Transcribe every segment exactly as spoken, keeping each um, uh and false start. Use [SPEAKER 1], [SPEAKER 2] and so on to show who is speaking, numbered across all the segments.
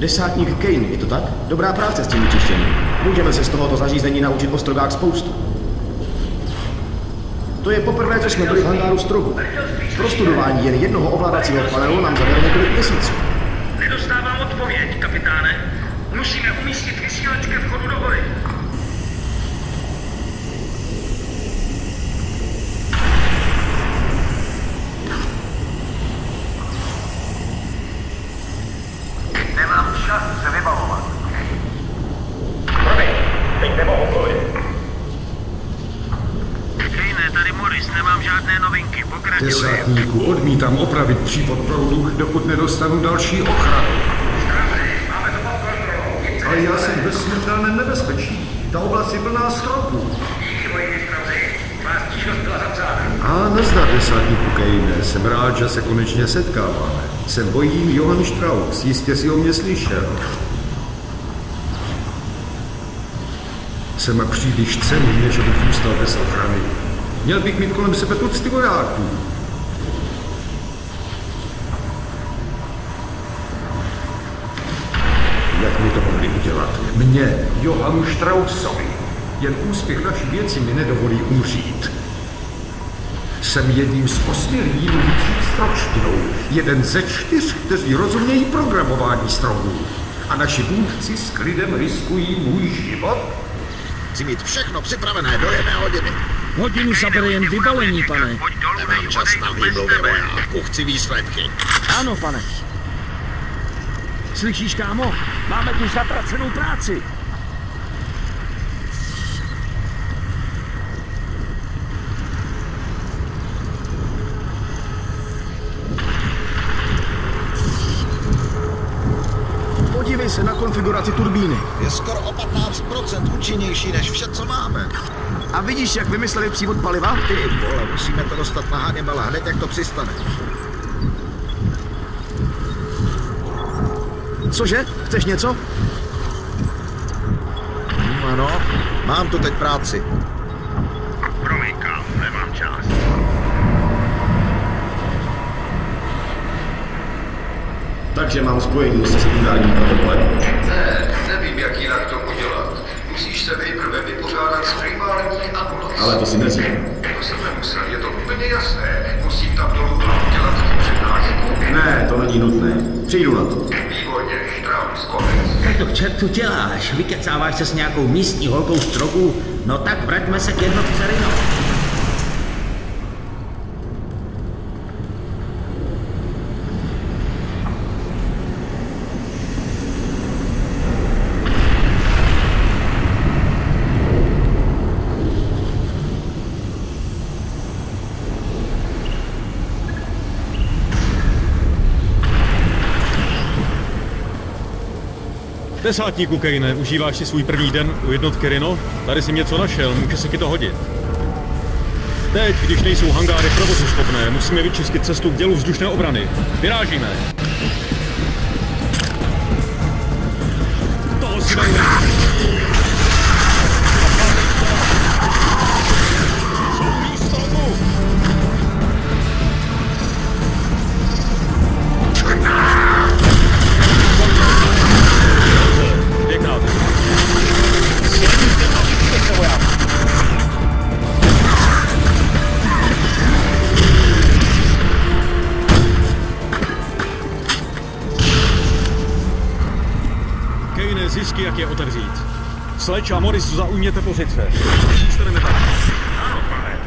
[SPEAKER 1] Desátník Kane, je to tak? Dobrá práce s tím vyčištěním. Můžeme se z tohoto zařízení naučit o strogách spoustu. To je poprvé, co jsme byli v hangáru Strogu. Pro studování jen jednoho ovládacího panelu nám zabere několik měsíců.
[SPEAKER 2] Nedostávám odpověď, kapitáne. Musíme umístit vysílač ke vchodu do hory.
[SPEAKER 3] Nemám čas se vybavovat.
[SPEAKER 2] Promiň, teď nemohu mluvit.
[SPEAKER 3] Kejne, tady Morris, nemám žádné novinky, pokračuj.
[SPEAKER 4] Desátníku, odmítám opravit případ proudu, dokud nedostanu další ochranu.
[SPEAKER 2] Máme to pod kontrolou.
[SPEAKER 4] Ale já jsem ve smrtelném nebezpečí. Ta oblast je plná stropů.
[SPEAKER 2] Díky moji mistrovci, vás stížnost byla zapsána.
[SPEAKER 4] A nazdar, desátníku Kejne. Jsem rád, že se konečně setkáváme. Jsem bojín Johann Strauss, jistě si o mě slyšel. Jsem příliš cenný, než bych zůstal bez ochrany. Měl bych mít kolem sebe tucty vojáků. Jak mi to mohli udělat? Mně, Johannu Straussovi. Jen úspěch naší věci mi nedovolí umřít. Jsem jedním z osmi mluvících stroštinou. Jeden ze čtyř, kteří rozumějí programování strojů. A naši vůdci s klidem riskují můj život?
[SPEAKER 5] Chci mít všechno připravené do jedné hodiny.
[SPEAKER 6] Hodinu zabere jen vybavení, pane.
[SPEAKER 5] Nemám čas na výmluvy vojáků, chci výsledky.
[SPEAKER 6] Ano, pane. Slyšíš, kámo? Máme tu zatracenou práci.
[SPEAKER 1] Podívej se na konfiguraci turbíny.
[SPEAKER 5] Je skoro o patnáct procent účinnější než vše, co máme.
[SPEAKER 1] A vidíš, jak vymysleli přívod paliva?
[SPEAKER 5] Ty vole, musíme to dostat na Hannibala hned, jak to přistane.
[SPEAKER 1] Cože? Chceš něco?
[SPEAKER 5] Hm, ano, mám tu teď práci.
[SPEAKER 2] Promiň, kámo, nemám čas.
[SPEAKER 1] Takže mám spojení se sekundárním protokolem.
[SPEAKER 7] Ne, nevím, jak jinak to udělat. Musíš se nejprve vypořádat s primární anulací.
[SPEAKER 1] Ale to si neříkám.
[SPEAKER 7] To jsem nemusel, je to úplně jasné. Musím tam dolů a udělat tu přednášku.
[SPEAKER 1] Ne, to není nutné. Přijdu na to.
[SPEAKER 7] Výborně, Strauss, konec.
[SPEAKER 6] Tak to k čertu děláš? Vykecáváš se s nějakou místní holkou Strogu? No tak vraťme se k jednotce Rhino.
[SPEAKER 8] Desátníku Kejne, užíváš si svůj první den u jednotky Rhino? Tady si něco našel, může se ti to hodit. Teď, když nejsou hangáry provozuschopné, musíme vyčistit cestu k dělu vzdušné obrany. Vyrážíme! Toho si dajme! Zjistí, jak je otevřít. Sledge a Morris, zaujměte pozice. Zůstaneme tady.
[SPEAKER 2] Ano, pane.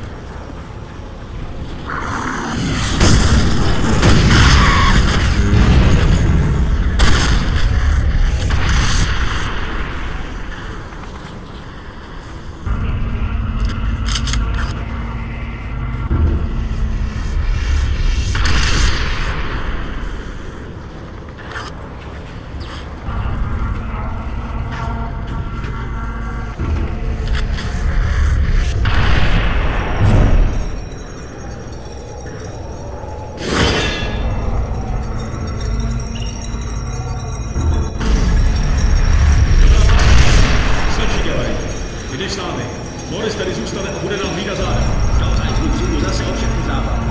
[SPEAKER 8] Morris tady zůstane a bude nám hlídat záda. Dobře, přijdu zase o všechny západ.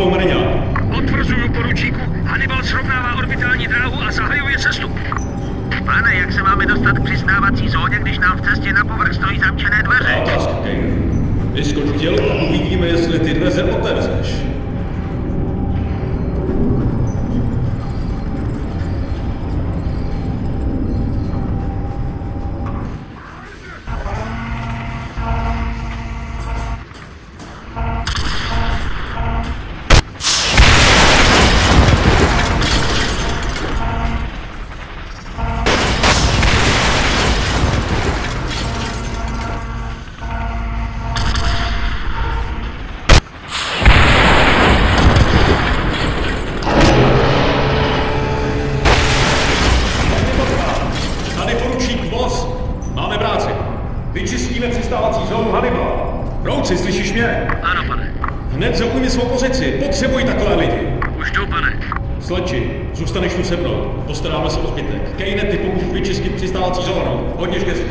[SPEAKER 8] toho Mreňa.
[SPEAKER 2] Potvrzuju, poručíku. Hannibal srovnává orbitální dráhu a zahajuje cestu.
[SPEAKER 3] Pane, jak se máme dostat k přistávací zóně, když nám v cestě na povrch stojí zamčené dveře?
[SPEAKER 8] Otázka, Kane. Vyskoč k tělu a uvidíme, jestli ty dveře otevřeš. Vyčistíme přistávací zónu Hannibala. Brouci, slyšíš mě?
[SPEAKER 3] Ano, pane.
[SPEAKER 8] Hned zaujmi svou pozici. Potřebují takové lidi.
[SPEAKER 3] Už jdu, pane.
[SPEAKER 8] Sleči, zůstaneš tu se mnou. Postaráme se o zbytek. Kane, ty pomůžu vyčistit přistávací zónu. Hodně štěstí.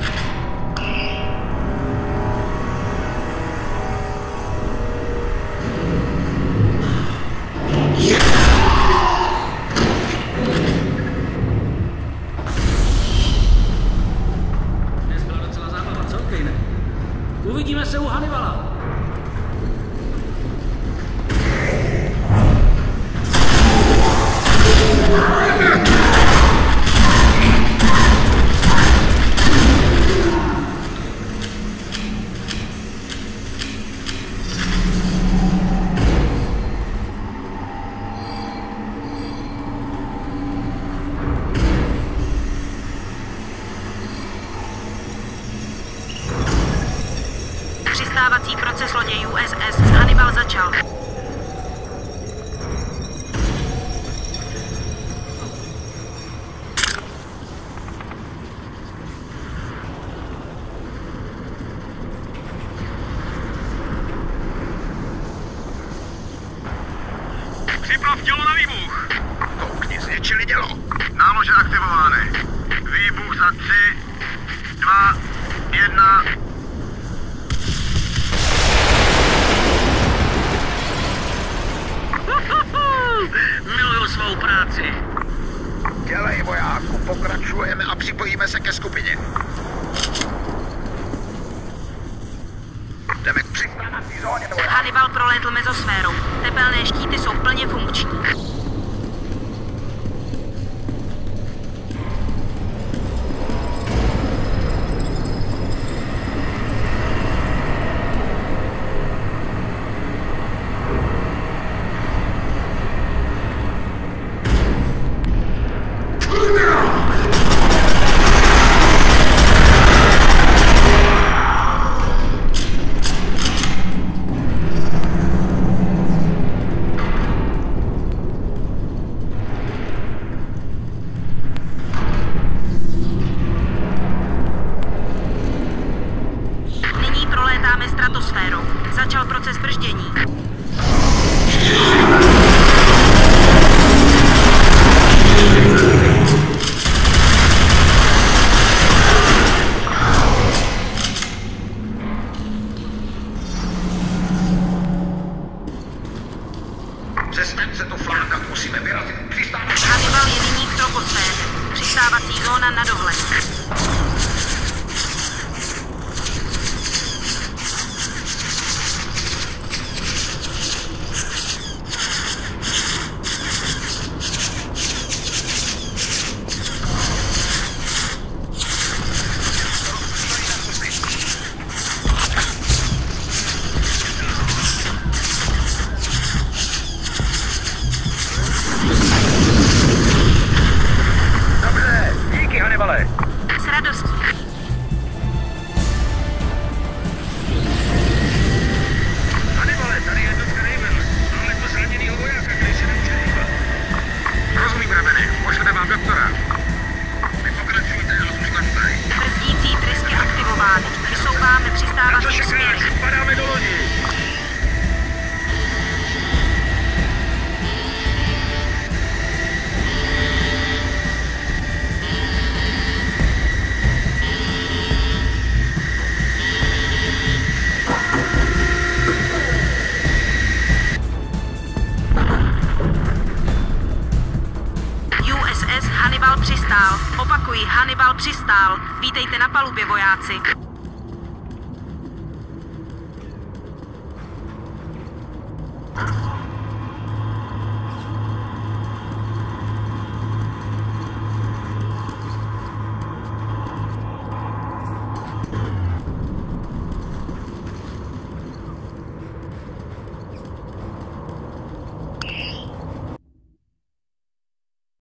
[SPEAKER 6] Uvidíme se u Hannibala.
[SPEAKER 9] Přistávací proces lodě U S S Hannibal začal.
[SPEAKER 2] Připrav tělo na výbuch.
[SPEAKER 7] Koukni, zničili dělo.
[SPEAKER 3] Nálože aktivovány. Výbuch za tři, dva, jedna. Miluju svou práci.
[SPEAKER 7] Dělej, vojáku, pokračujeme a připojíme se ke skupině. Jdeme k přistávací zóně, vojáku.
[SPEAKER 9] Hannibal prolétl mezosférou. Tepelné štíty jsou plně funkční. Stratosférou. Začal proces brždění.
[SPEAKER 7] Přestaň se to flákat, musíme vyrazit. Přistávací.
[SPEAKER 9] Hannibal je nyní v troposféře. Přistávací zóna na dohled.
[SPEAKER 2] Dobře, díky, Hannibale.
[SPEAKER 9] S radostí. přistál. Opakuji, Hannibal přistál. Vítejte na palubě, vojáci.